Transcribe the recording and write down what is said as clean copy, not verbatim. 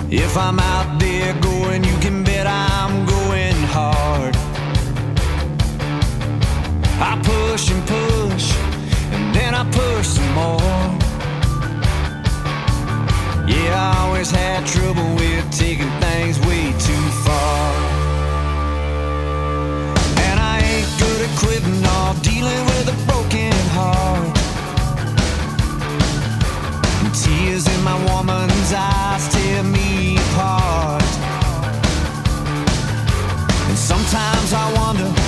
If I'm out there going, you can bet I'm going hard. I push and push, and then I push some more. Yeah, I always had trouble with taking things way too far. And I ain't good at quitting or dealing with a broken heart. And tears in my woman's eyes tear me apart. And sometimes I wonder